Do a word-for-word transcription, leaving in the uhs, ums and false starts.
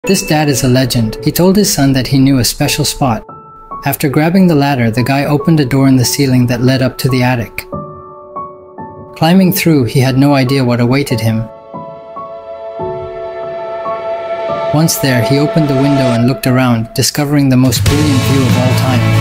This dad is a legend. He told his son that he knew a special spot. After grabbing the ladder, the guy opened a door in the ceiling that led up to the attic. Climbing through, he had no idea what awaited him. Once there, he opened the window and looked around, discovering the most brilliant view of all time.